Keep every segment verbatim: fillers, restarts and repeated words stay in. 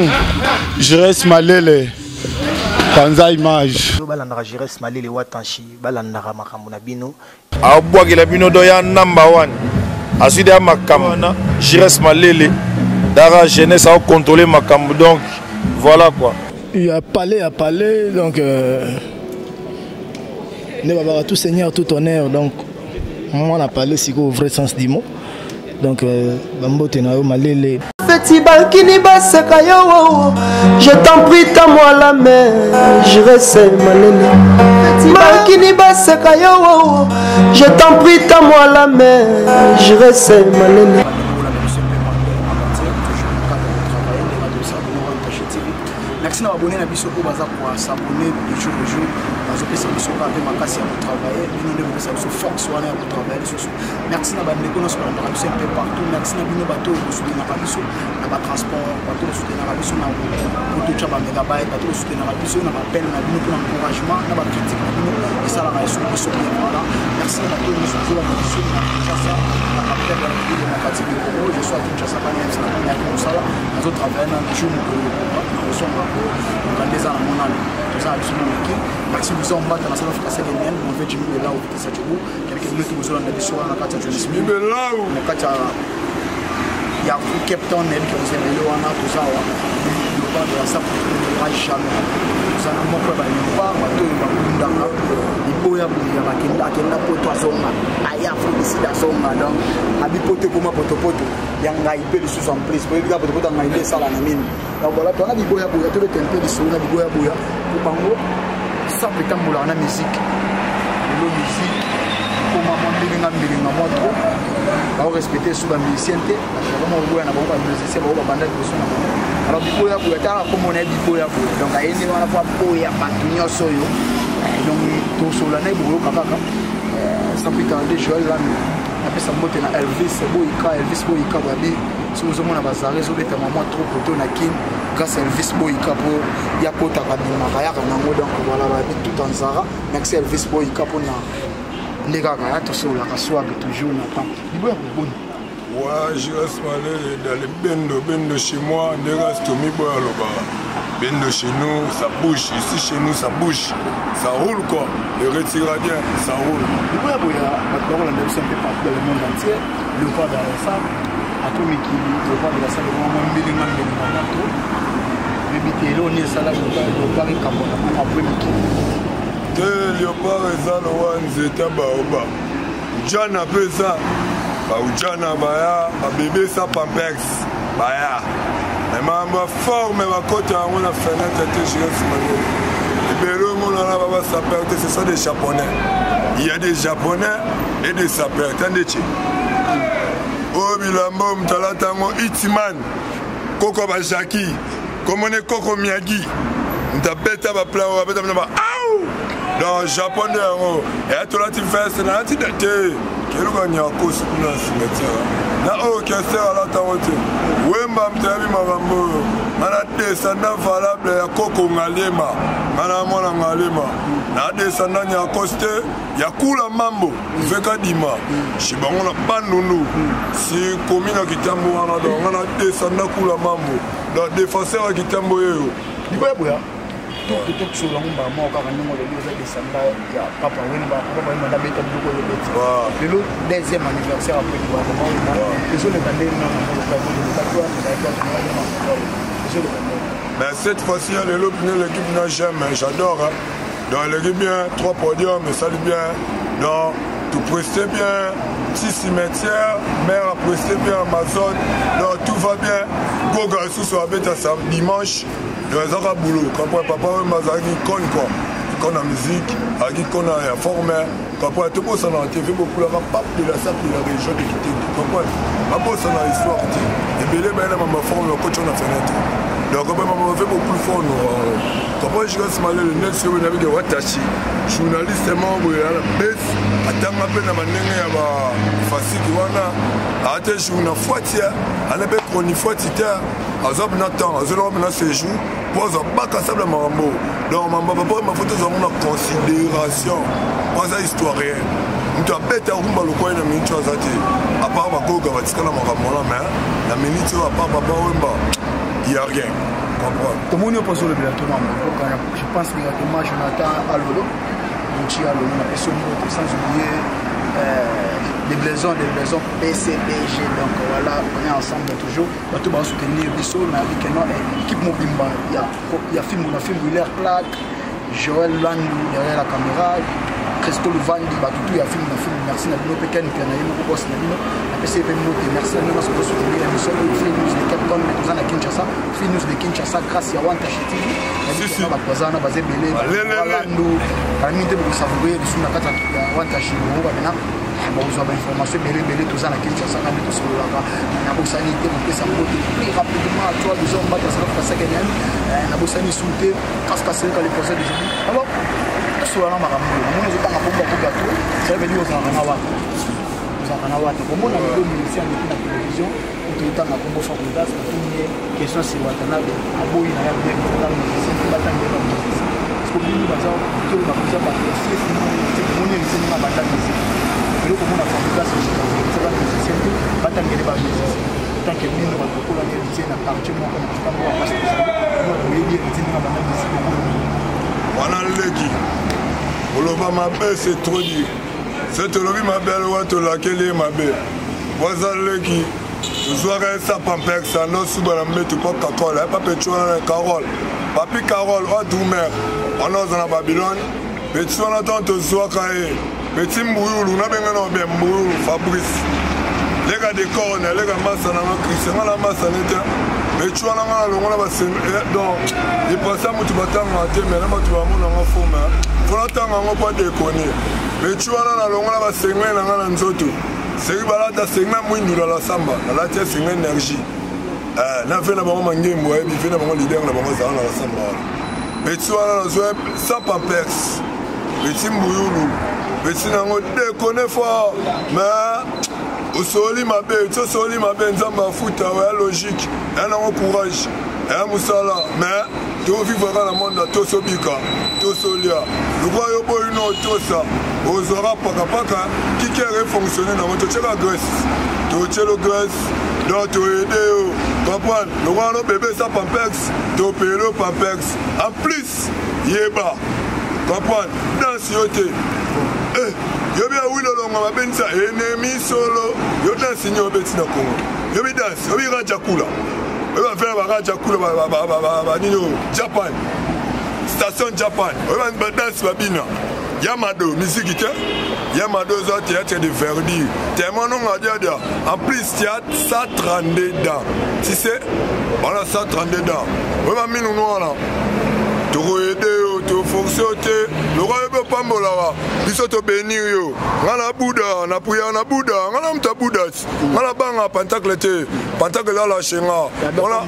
Jires Malele. Panza image. Balandara Jires Malele watanchi balandara makambo na bino. Abwagela bino doya number one. Asida makambo na Jires Malele. Dara jeunesse a contrôler makambo donc voilà quoi. Il a parlé à parler donc euh, ne va pas tout seigneur tout honneur donc moi on a parlé c'est au vrai sens du mot. Donc Bambo Tenao Malele. Festival Kini Basekayo, je t'en prie, tends-moi la main, je reste Malele. Festival Kini Basekayo, je t'en prie, tends-moi la main, je reste Malele. Merci d'abonner à Bissoko Baza pour s'abonner de jour en jour. Parce que c'est Bissoko avec ma casse pour travailler. Nous devons faire ce force pour travailler. Merci d'abonner à Bissoko pour nous un peu partout. Merci d'abonner à Bateau pour soutenir la Bissoko, le transport, Bateau pour soutenir la Bissoko, pour tout le mégabyte, Bateau pour soutenir la Bissoko, pour l'appel, pour l'encouragement, pour la critique. Et ça, la raison de ce voilà. Merci à Bateau pour soutenir la Bissoko, pour Kinshasa, pour l'appel de la ville démocratique du Congo. Je suis à Kinshasa, pas même si la première qui nous sala. Nous autres travaillons dans le jour nous sommes des ans à mon âme, tout ça absolument ok. Merci vous en battre dans la salle de la mienne, on fait du mieux là où vous êtes où, quelques minutes vous allez sur la carte de Johnny Smith. Là où la carte il y a un capitaine qui vous aime le wana tout ça, le pas de la salle pour le rage jamais. Ça n'a pas pas le pas, bateau il va bunda, il boya boya bakenda kenda poto azonga, aya faut décider azonga donc abi poto comme poto poto, yanga ipe le sous en place, pour dire poto poto ngaile sala na mine. Donc voilà, tu as des boya boya, tu as des tempés de son, des boya boya. Pour Bango, ça peut être dans la musique. La musique, pour maman, bilinga bilinga moi trop. On va respecter sous la musicienne. Comment on voit, on va musicien, on va bander de son. Alors du boya boya, tu as comme on est du boya boya. Donc à une on a pas boya, pas d'union soyo. Donc tout sur la neige, boya kaka. Ça peut être des choses là. Après ça monte na Elvis, boyka, Elvis boyka babi. Si vous avez un réseau de maman trop pour na kin grâce à Elvis boyka pour ya kota kabima kaya kana ngoda ko wala ba tout en Zara merci Elvis boyka pour na ndeka kaya to so la kaswa toujours na temps liboya bon ouais je reste malé dans le bendo bendo chez moi ne reste mi boya loba bendo chez nous ça bouge ici chez nous ça bouge ça roule quoi le retira bien ça roule liboya boya maintenant on a un peu partout dans le monde entier le pas dans ça atomique le pas de la salle de moment bilinga bilinga nato le bitelo ni sala le pari kabona après miki de léopard ezalo wanzeta baoba jana pesa ba ujana baya ba bébé sa pampex baya mais ma forme ma côté on a fenêtre te Jires Malele et belo mon là baba sapeur ce sont des japonais il y a des japonais et des sapeurs attendez oh bilambo mtalatango itiman koko bashaki komone koko miyagi ntabeta ba plan ba beta ba au dans japonais oh et to lati fest na lati date kero ganya ko sukuna cimetière na o kese ala tawote wemba mtabi magambo mana descendant valable ya koko ngalema mana mona ngalema na descendant ya coste ya kula mambo veka dima shibango na bandundu si komina kitambo wana do ngana descendant kula mambo da défenseur kitambo yo liboya boya to to to la ngomba mo ka kana mo le za descendant ya papa wena ba papa wena da beta duko le beta le lo deuxième anniversaire après quoi comment les autres les bandés non non le pas toi mais cette fois-ci l'équipe n'a jamais j'adore hein. Dans l'équipe bien trois podiums mais ça bien dans tout prester bien petit cimetière mère a presté bien Amazon donc tout va bien Goga sous sur la bête à dimanche dans un boulot quand papa mazagi con quoi qu'on a musique agi qu'on a formé quand tout le monde s'en a fait beaucoup la pape de la salle de la région de quitter comprendre ma bosse en a histoire et belé ben ma forme le coach on a fenêtre donc on m'a fait beaucoup de fort quand je Jires Malele le next year avec Watashi journaliste membre à la base atanga pe na manenge ya ba fasiki wana ate jouna foitia ana be chronique foitita azob na temps azob na séjour pose baka sabla mambo donc mambo papa ma photo za na considération pas historien mtu abeta rumba lokwa na mincho azati à part ba goga batikala makambo na mais la minute à part papa wemba il y a rien Tout le monde est posé le bilan. Je pense que moi, Jonathan Alolo, Mouchi Alolo, on a personne sans oublier des blaisons, des blaisons P C B G. Donc voilà, on est ensemble toujours. Tout le monde soutenir Bissot, mais avec l'équipe Mobimba. Il y a film, on a film Willer Clark, Joël Landou derrière la caméra. Christo Luvandi, tout y a film, film, merci à nous, Pékin, puis on a eu beaucoup de boss, merci à nous, merci à nous, parce que soutenir l'émission, Free News de Cape Town, mais nous à Kinshasa, Free News de Kinshasa, grâce à Wanta Chiti, l'émission va poser un basé belé, Walando, parmi des beaucoup savourer, les sous la carte Wanta Chiti, maintenant, vous avez information, belé, belé, tous à Kinshasa, on a mis tout sur le lava, on a besoin de monter sa moto plus rapidement, toi, nous avons battu ça, ça gagne, on a besoin de souter, casse casser quand les personnes disent, alors, soana makambo mona zotanga bomba ko bato ça veut dire ozanga na wata ozanga na wata ko mona ngo ministère de la télévision utotanga bombo facultas tunie question si wata na aboyi na ya bien ko tanga c'est pas tant de la musique parce que nous bazao to ba ko ba ko si c'est mona ni c'est ma batanga c'est le ko mona facultas c'est pas musicien batanga de ba musique tant que nous ba ko la musicien na quartier mo ko na ba parce que nous on est bien c'est na batanga musique wana leki oloba mabe c'est trop dit c'est lobi mabe wa to lakeli mabe waza leki tozwaka esa pampex no suba na mbeto po kakol pa petchona Carole papi Carole wa drumer wana ozana Babylone petchona tant tozwaka e petit mbuyulu na benga no be mbuyulu Fabrice lega de corne lega masa na Christian na masa neta petchona ngala longola ba donc il passe à mutu batanga te mais na mutu ba mona ngafoma fona tanga ngopa de kone petchona na longola ba sengwe na ngala nzoto seri balata sengna mwindu la samba na la tia sengna énergie euh na fait na bango mangembo e bi fait na bango leader na bango za na la samba petchona na zo sans pampex petit mbuyulu petit na ngo de kone fort mais au soli ma belle, au soli ma belle, nzamba futa, ouais, logique, un an courage, un moussala, mais tu vivras dans le monde, tout sobika, tout solia. Le roi yobo une autre ça, aux aura paka paka, qui qui fonctionner dans votre tchèque Grèce, tu tchèque Grèce, donc tu aides, comprends, le roi no bébé ça pampex, tu payes le pampex, en plus, yeba, comprends, dans ce yoté. Yo bien oui le longa mabenza ennemi solo yo danse nyo beti na Congo yo bi danse yo bi raja kula yo ba faire ba raja kula ba ba ba ba nino Japan station Japan yo ba danse ba bina Yamado musique te Yamado zo théâtre de Verdi tellement non a dia dia en plus théâtre cent trente-deux dents tu sais voilà cent trente-deux dents yo ba minu no là tu aider tu fonctionner le roi peut pas molawa biso to bénir yo ngana Bouddha na puya na Bouddha ngana mta Bouddha ngana banga pentacle te pentacle la chenga voilà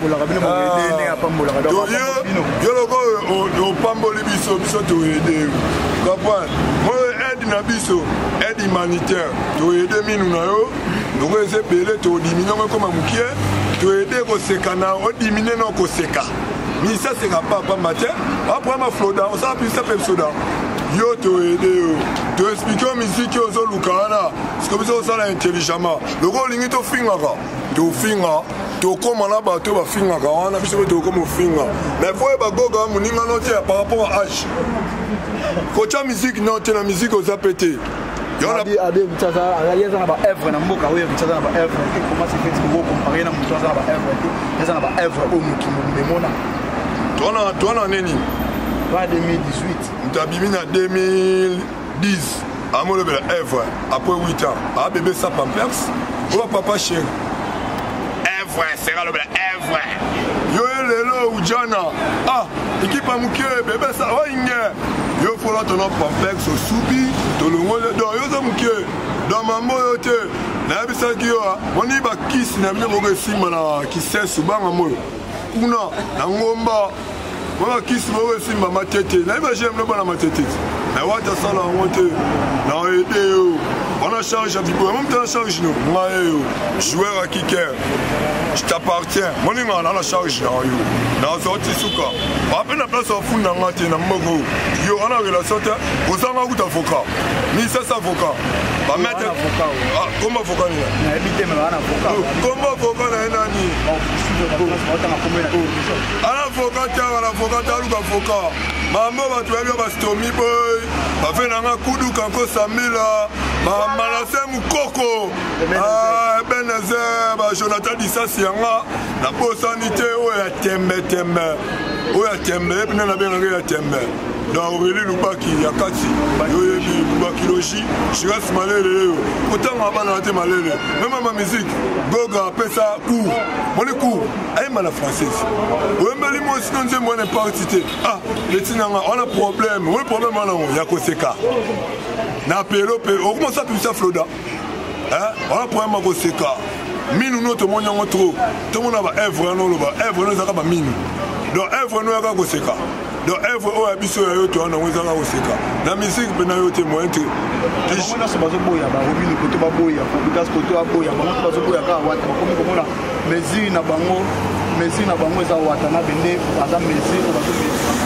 yo loko o pamboli biso biso to aider comprendre moi aide na biso aide humanitaire to aider minu na yo donc ese belé to diminuer comme mukie to aider ko sekana o diminuer no ko seka mais ça c'est pas pas matin après ma floda on s'appuie ça fait soda yo to aider to expliquer musique aux lukana parce que vous ça intelligemment le rôle lingi to finga to finga to comme là ba to ba finga on a biso to comme finga mais faut ba goga muninga no tia par rapport à âge kocha musique non tia la musique aux apété yo na bi abi mtsaza alianza na ba evre na mboka wewe mtsaza na ba evre comment c'est fait pour comparer na mtsaza na ba evre eza na ba evre au mukimona Toi, toi, neni pas deux mille dix-huit. T'as bimi en deux mille dix. À mon level, Èvre, après huit ans. Ah, bébé, ça pampex. Ou papa chéri. Èvre, c'est le level, Èvre. Yo, lelo, ou Jana. Ah, équipe à mouké, bébé, ça va, inge. Yo, faut là, ton nom pampex, au soubi, ton le monde, yo, ça mouké. Dans ma moyote, na yabisa ki yo, on y va kiss, na yabisa moge simana, ki sè souban à moyo. Kuna na ngomba wala kisi mowe simba matete na imagine mlo na matete na wata sala ngote na aider yo on a charge à bibo même tu charge nous moi yo joueur à kicker je t'appartiens mon ninga na la charge na yo na sorti suka après na place au fond na ngate na mbogo yo on a relation ta ozanga kuta avocat ni ça avocat ba mettre ah comment avocat ni na habité mais ana avocat comment avocat na nani ana avocat ta ana avocat ta lu avocat mambo ba tu ba ba stomi boy ba fait na kudu kanko samila ba malase mukoko ah Ebenezer ba Jonathan Disasianga na bosanité o ya tembe tembe o ya tembe e na benga ya tembe dans Aurélie Lubaki Yakati yoyebi Lubaki Logi Shiras Malele autant abana te malele même ma musique Goga pesa cours mon cours ay mala française o mbali mo sinon je mon partité ah le tinanga on a problème on a problème on ya koseka na pelo pe o comment ça tout ça floda hein on a problème ko seka minu no to monya ngotro to mona ba evre no lo ba evre no zaka ba minu donc evre no ya ko seka donc evre o abiso ya yo to na wezanga ko seka na musique pe na yo te mo entre on a ce bazo boya ba robinu ko to ba boya ko bikas ko to aboya ba ko bazo boya ka wata ko ko mona mezi na bango mezi na bango za wata na bende aza mezi ko bazo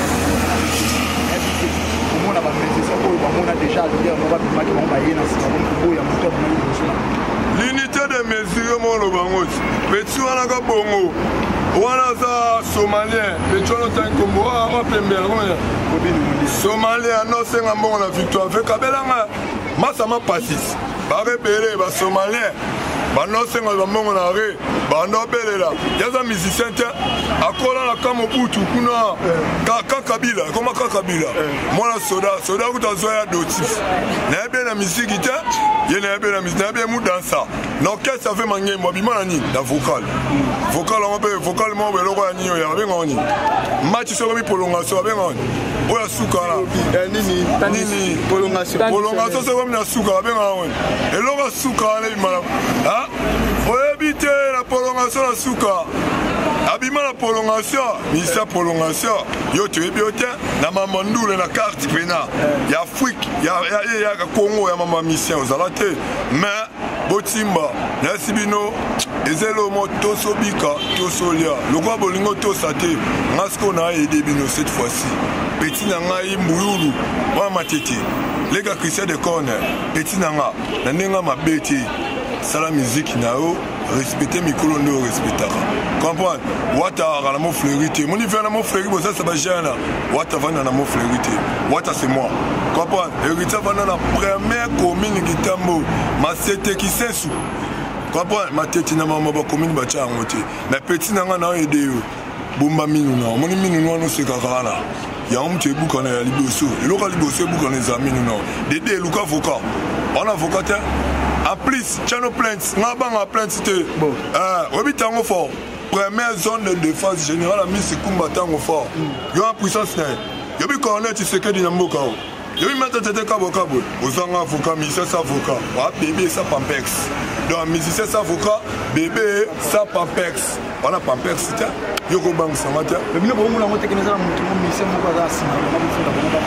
mona ba mezi ça ko ba mona déjà dire mo ba bimaki ba ba yena sa ko boya mo to na yo. L'unité de mesure mon le bango petit wana ka bongo wana za somalien petit wana ta kombo a pembela comment somalien no senga mbongo la victoire fait kabelanga masama passis ba rebele ba somalien ba no senga ba mbongo na re ba no belela yaza musicien te akola na kamo butu kuna ka kabila comment ka kabila mwana soda soda kutazoya dotif na ebe na musique te ye na ebe na musique na ebe mu dansa na orchestre fait mangé moi bimana ni na vocal vocal on peut vocal mo be loko ya ni ya be ngoni match so mi prolongation be ngoni o ya suka la nini nini prolongation prolongation so comme na suka be ngoni e loko suka na bimana ah o éviter la prolongation la suka abima la prolongation misa prolongation yo tu ebiote na mamandule na carte pena ya Afrique ya ya ya Congo ya mama mission ozalate mais botimba na sibino ezelo mo tosobika tosolia lokwa bolingo tosate ngasko na aider bino cette fois-ci petit nanga imbuyulu wa matete lega Christian de corner petit nanga na nenga mabeti sala musique na yo respecter micro ndo respectera comprendre wata na mo fleurité mon hiver na mo fleurité ça ça va gêner wata vana na mo fleurité wata c'est moi comprendre héritier vana na première commune Gitambo ma c'était qui sensu comprendre ma tête na mama ba commune ba cha ngote na petit nanga na aider yo bomba minu na mon minu no no se kakala ya umche buka na liboso eloka liboso buka na zaminu na dede luka voka on avocat en plus chano plainte ngabanga plainte te euh obitango fort première zone de défense générale ami Sikumba tango fort yo en puissance na yo bi colonel Tshisekedi na mboka yo bi mata tete kabo kabo ozanga avocat musicien sa avocat wa bébé sa pampex donc musicien sa avocat bébé sa pampex wana pampex ta yo ko bang sa mata mais bino bo mona ngote keneza na mutu musicien moko za sima na bifunda bonga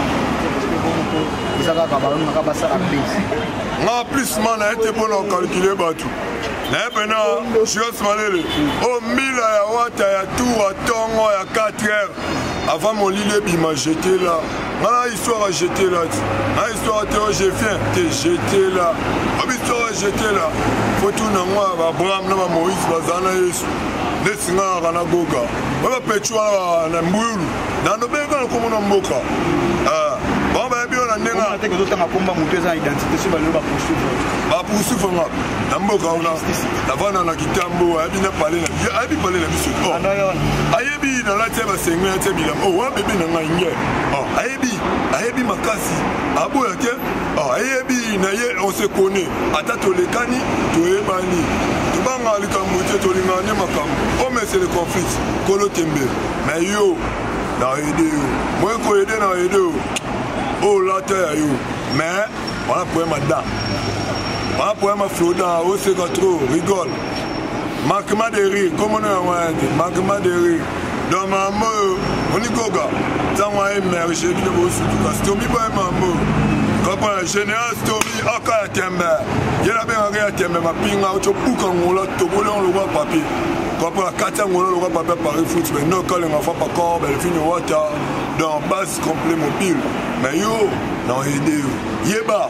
izaka ka balon na ka basala base en plus man a été bon à calculer batou na pena Shiras Malele au mille ya wata ya tour à tongo ya quatre heures avant mon lit bima j'étais là na histoire à jeter là na histoire à j'ai fait te jeter là au histoire j'étais là faut tout na moi ba Abraham na Moïse bazana Yesu nesinga kana goga ba petwa na mbulu na no benga ko mona mboka ah bon ba bi ona nenga te ko tanga komba mutu eza identité so ba lo ba poursuivre ba poursuivre nga na mboka ona na vana na Gitambo abi na parler na abi parler na biso oh ayebi na la teba senga te bila oh wa bébé na nga nge oh ayebi ayebi makasi abo ya ke oh ayebi na ye on se connaît ata to le kani to ebani to banga likambo te to lingane makambo oh mais c'est le conflit kolo tembe mais yo na aider yo moi ko aider na aider yo oh la terre yo mais voilà pour madame voilà pour ma floda au c'est trop rigole manquement de rire comme on a dit manquement de rire dans ma mot on y goga tant moi mère j'ai dit de bossu tout cas stomi pas maman comme un général stomi aka tembe il a bien regardé tembe ma pinga au puka ngola to bola on le voit papier comme la quatre ngola le voit papier par foot mais non quand les enfants pas corps ben fini water dans base complet mobile mais yo non aider yeba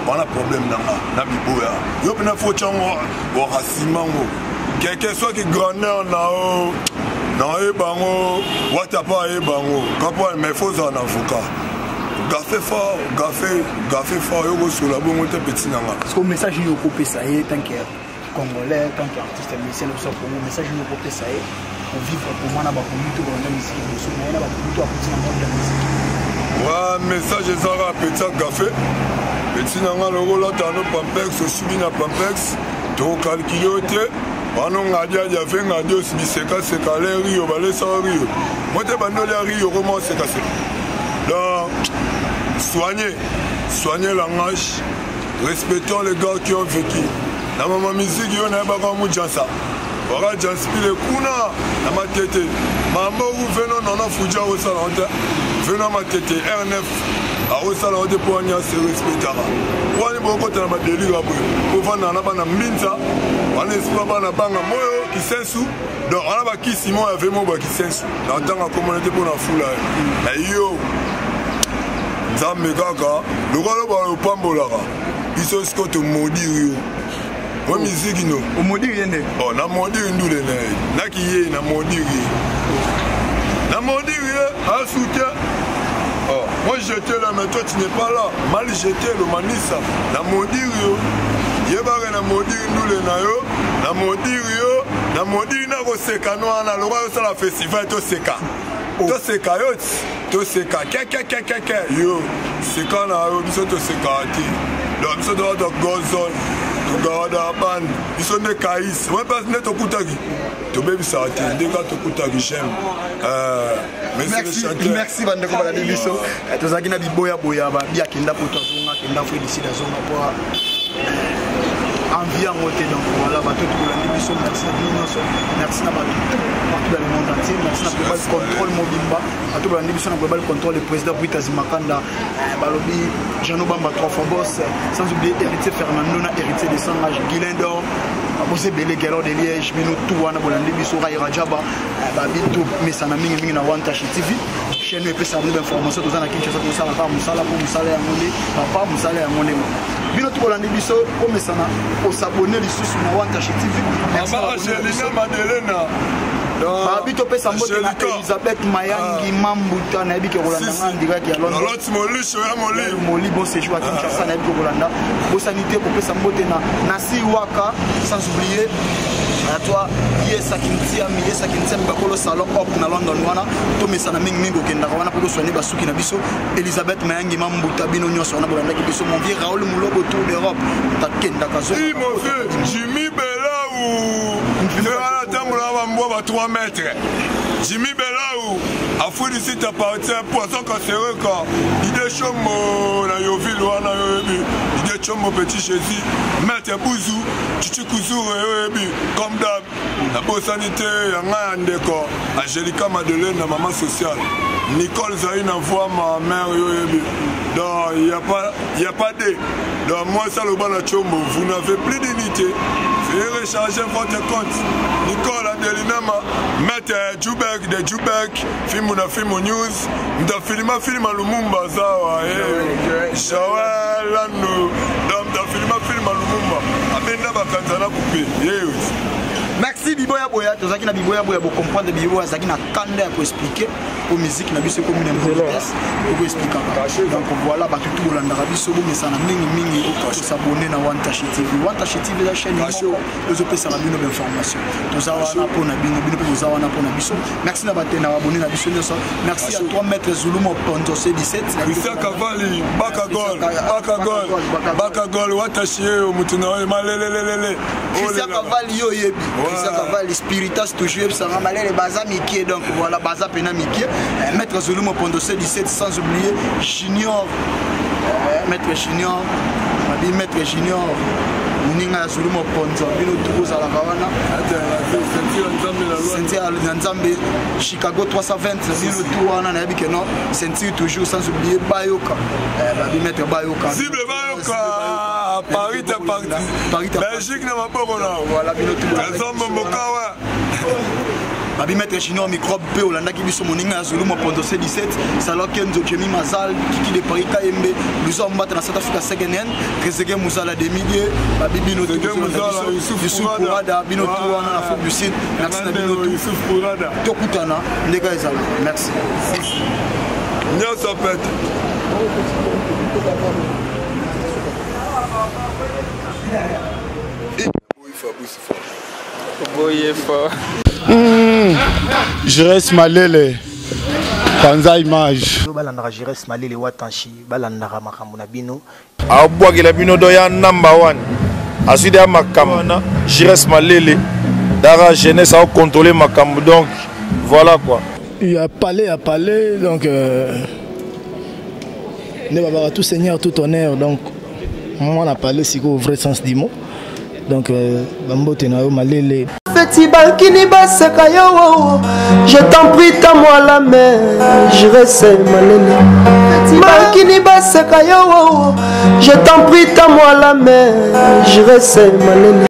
wana problème nanga na biboya yo pena fo chango wa rasimango quelque soit qui grandeur na o na e bango wata pa e bango kapo mais faut un avocat gafé fort gafé gafé fort yo sur la bonne petit nanga parce que message yo copé ça est tant que congolais tant qu'artiste musicien le sort pour moi message yo copé ça est pour vivre pour moi na ba communauté dans la musique sur moi na ba communauté à petit nanga de la musique ouais message ezara petit gafé petit nanga logo là tano pampex subi na pampex to calculer Bano ngadia dia fait ngadio si seka seka le rio balé sa rio. Moi te bando le rio comment seka seka. Donc soignez, soignez la langage, respectons les gars qui ont vécu. La maman musique yo na ba ko mu jansa. Ora janspile kuna na matete. Mambo vous venons non fuja au salon. Venons matete R neuf. A au salon de poigna se respectera. Wani boko tana ba délire boy. Ko vana na bana minza. Wani espa bana banga moyo ki sensu. Donc on a ba ki Simon avait mo ba ki sensu. Dans tant communauté pour na fula. Mais yo Zambe kaka, le gars ba le pambola. Ils sont ce que te maudire yo. O musique no. O maudire yende. Oh na maudire ndule na. Na ki ye na maudire. Na maudire a soutien. Oh, moi j'étais là, mais toi tu n'es pas là. Mal j'étais le manissa. La maudire yo. Yebare na maudire nous les nayo. La maudire yo. La maudire na ko seka no ana. Le roi ça la festival to seka. To seka yo. To seka. Ke ke ke ke ke yo. Seka na yo biso to seka ati. Donc biso do do gozon. To gada ban. Biso ne kais. Moi pas ne to kutagi. To baby ça ati. Ndeka to kutagi j'aime. Euh Merci, merci bande ko bala biso. Tozaki na biboya boya ba bia kenda poto zonga kenda fo d'ici la zone pour envie en côté donc voilà ba tout ko la biso merci na bino so merci na ba partout dans le monde entier merci na global control mobimba ato ba biso na global control le président Britas Makanda balobi Jano Bamba trois fois boss sans oublier héritier Fernando na héritier de Sangage Guilendor Abose Belé Galor de Liège bino tout wana bolandi biso Rai Rajaba ba bitu mesana mingi mingi na One Touch T V chaîne et pesa bonne information tozana kinchasa tosala pa musala po musala ya ngone papa musala ya ngone bino tout bolandi biso ko mesana ko s'abonner lisusu na One Touch T V merci à Angelina Madelena babito pesa mbote na Elisabeth Mayangi Mambuta na ebike Rolanda ngandira ki alon l'autre molisho ya moli moli bon séjour à Kinshasa na ebike Rolanda bo sanité ko pesa mbote na Nasi Waka sans oublier à toi yesa kintia mi yesa kintia mi bakolo salon op na London wana to mesana mingi mingi okenda wana pour soigner basuki na biso Elisabeth Mayangi Mambuta bino nyonso na Bolanda ki biso mon vieux Raoul Mulobo tour d'Europe ta kenda kazo oui mon vieux Jimmy Belaou fera la tambola va mboa trois mètres Jimmy Belaou a foutu ici ta partie poisson cancéreux quand idée chomo na yoville wana yobi idée chomo petit Jésus mettre bouzou chichi kouzou yobi comme d'hab la bonne sanité yanga ndeko Angelica Madeleine na maman sociale Nicole Zaïna voix ma mère yobi donc il y a pas il y a pas de donc moi ça le bana chomo vous n'avez plus d'unité veuillez recharger votre compte Nicole Adelinama mettre Jubek de Jubek film na film news nda filma film Lumumba zawa eh Joël Lano donc nda filma film Lumumba amenda bakanzana couper yes. Merci Biboya Boya, tu as dit que Biboya Boya pour comprendre Biboya, ça qui n'a qu'à pour expliquer aux musiques, n'a vu ce qu'on a pour expliquer. Donc voilà, bah tout le monde a vu ce mais ça n'a mingi mingi pour s'abonner à One Touch T V. One Touch T V la chaîne, les autres ça va bien d'informations. Tous ça va pour na bien, bien pour ça va pour na biso. Merci na baté na abonné na biso ça. Merci à toi maître Zulumo Ponto C dix-sept. Christian Cavalli, Bakagol, Bakagol, Bakagol, Watashi au mutuna malelelele. Christian Cavalli yo yebi. Christian Cavalli spiritas toujours ça va les baza Mickey donc voilà baza pena Mickey. Maître Zulumo Ponto C dix-sept sans oublier Junior. Maître Junior, ma dit maître Junior. Ninga Zulumo Ponto bino tuko ala kawana. Sentir Nzambe Chicago trois cent vingt bino tout wana na yebike no sentir toujours sans oublier Bayoka. Eh ba maître Bayoka. Cible Bayoka. Paris t'es parti. Belgique n'a pas bon là. Voilà bino tout. Ensemble Mokawa. babi maître junior microbe pe olandaki biso moninga ya Zulu mopondo C dix-sept salo kenzo Jemi Mazal kiki de Paris Kayembe luzo mbata na South Africa second hand Rezege Muzala de Midi babi bino to Yusuf Pourada bino to wana na Fouque du Sud merci na bino to Yusuf Pourada to kutana ndeka ezala merci nyasa pete Mmh. Je reste malele. Panza image. Balandara je reste malele watanshi balandara makambo na bino. Abwagela bino doya number one. Aside ya makambo je reste malele. Dara jeunesse a contrôler makambo donc voilà quoi. Il y a palais à palais donc euh, ne va tout seigneur tout honneur donc moi on a parlé si au vrai sens du mot. Donc, Bambote na yo malele. Feti bankini baseka yo, je t'en prie, tends-moi la main, je reste malele. Feti bankini baseka yo, je t'en prie, tends-moi la main, je reste malele.